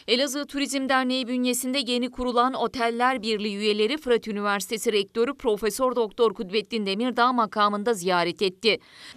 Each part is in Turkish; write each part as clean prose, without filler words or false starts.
Elazığ Turizm Derneği bünyesinde yeni kurulan Oteller Birliği üyeleri Fırat Üniversitesi Rektörü Profesör Doktor Kudvettin Demirdağ makamında ziyaret etti.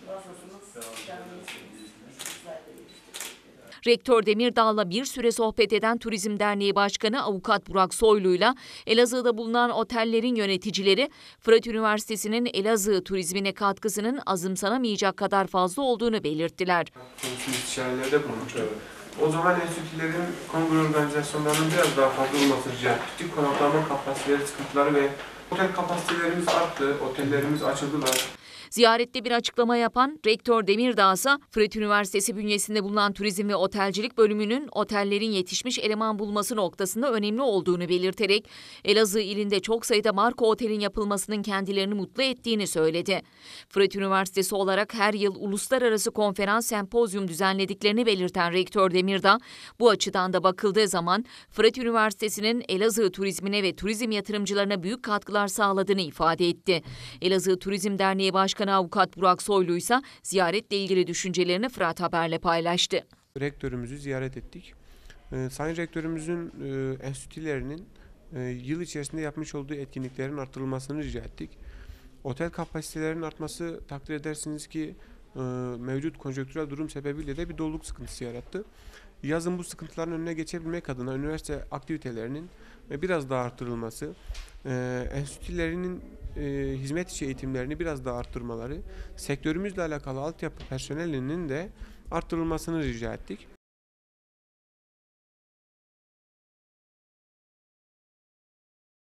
Rektör Demirdağ'la bir süre sohbet eden Turizm Derneği Başkanı Avukat Burak Soylu'yla Elazığ'da bulunan otellerin yöneticileri Fırat Üniversitesi'nin Elazığ turizmine katkısının azımsanamayacak kadar fazla olduğunu belirttiler. İstişarelerde bulunmuştuk. O zaman enstitülerin kongre organizasyonlarının biraz daha fazla olmasını rica ettik. Konaklama kapasiteleri, sıkıntıları ve otel kapasitelerimiz arttı, otellerimiz açıldılar. Ziyarette bir açıklama yapan Rektör Demirdağ ise Fırat Üniversitesi bünyesinde bulunan Turizm ve Otelcilik bölümünün otellerin yetişmiş eleman bulması noktasında önemli olduğunu belirterek Elazığ ilinde çok sayıda marka otelin yapılmasının kendilerini mutlu ettiğini söyledi. Fırat Üniversitesi olarak her yıl uluslararası konferans sempozyum düzenlediklerini belirten Rektör Demirdağ, bu açıdan da bakıldığı zaman Fırat Üniversitesi'nin Elazığ turizmine ve turizm yatırımcılarına büyük katkılar sağladığını ifade etti. Elazığ Turizm Derneği Başkanı Avukat Burak Soylu ise ziyaretle ilgili düşüncelerini Fırat Haber'le paylaştı. Rektörümüzü ziyaret ettik. Sayın Rektörümüzün enstitülerinin yıl içerisinde yapmış olduğu etkinliklerin artırılmasını rica ettik. Otel kapasitelerinin artması takdir edersiniz ki mevcut konjonktürel durum sebebiyle de bir doluluk sıkıntısı yarattı. Yazın bu sıkıntıların önüne geçebilmek adına üniversite aktivitelerinin biraz daha artırılması, enstitülerinin hizmet içi eğitimlerini biraz daha arttırmaları, sektörümüzle alakalı altyapı personelinin de arttırılmasını rica ettik.